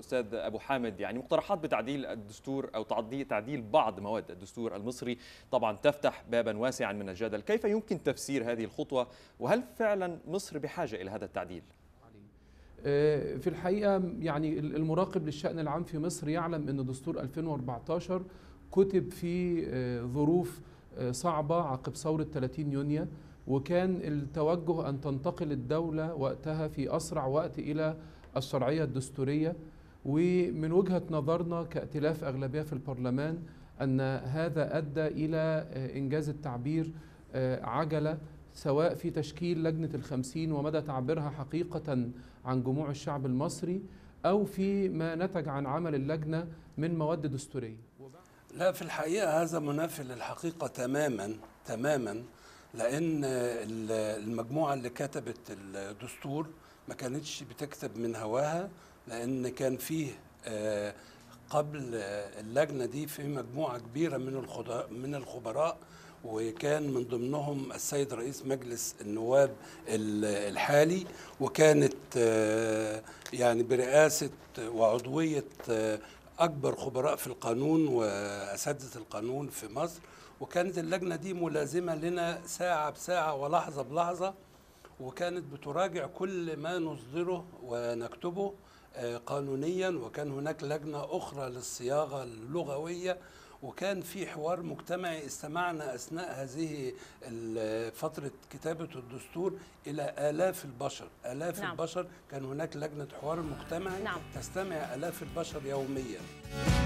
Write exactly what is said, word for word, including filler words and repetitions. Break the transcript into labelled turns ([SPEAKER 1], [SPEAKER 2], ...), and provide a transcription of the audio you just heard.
[SPEAKER 1] أستاذ أبو حامد، يعني مقترحات بتعديل الدستور أو تعديل بعض مواد الدستور المصري طبعا تفتح بابا واسعا من الجدل، كيف يمكن تفسير هذه الخطوة وهل فعلا مصر بحاجة إلى هذا التعديل؟
[SPEAKER 2] في الحقيقة يعني المراقب للشأن العام في مصر يعلم أن دستور ألفين وأربعة عشر كتب في ظروف صعبة عقب ثورة ثلاثين يونيو، وكان التوجه أن تنتقل الدولة وقتها في أسرع وقت إلى الشرعية الدستورية. ومن وجهة نظرنا كائتلاف أغلبية في البرلمان أن هذا أدى إلى إنجاز التعبير عجلة، سواء في تشكيل لجنة الخمسين ومدى تعبيرها حقيقة عن جموع الشعب المصري، أو في ما نتج عن عمل اللجنة من مواد دستورية.
[SPEAKER 3] لا، في الحقيقة هذا منافي للحقيقة تماما تماما، لأن المجموعة اللي كتبت الدستور ما كانتش بتكتب من هواها، لأن كان فيه قبل اللجنة دي في مجموعة كبيرة من الخبراء، وكان من ضمنهم السيد رئيس مجلس النواب الحالي، وكانت يعني برئاسة وعضوية أكبر خبراء في القانون وأساتذة القانون في مصر، وكانت اللجنة دي ملازمة لنا ساعة بساعة ولحظة بلحظة، وكانت بتراجع كل ما نصدره ونكتبه قانونيا. وكان هناك لجنة أخرى للصياغة اللغوية، وكان في حوار مجتمعي استمعنا أثناء هذه فترة كتابة الدستور إلى آلاف البشر آلاف نعم. البشر. كان هناك لجنة حوار مجتمعي نعم. تستمع آلاف البشر يوميا.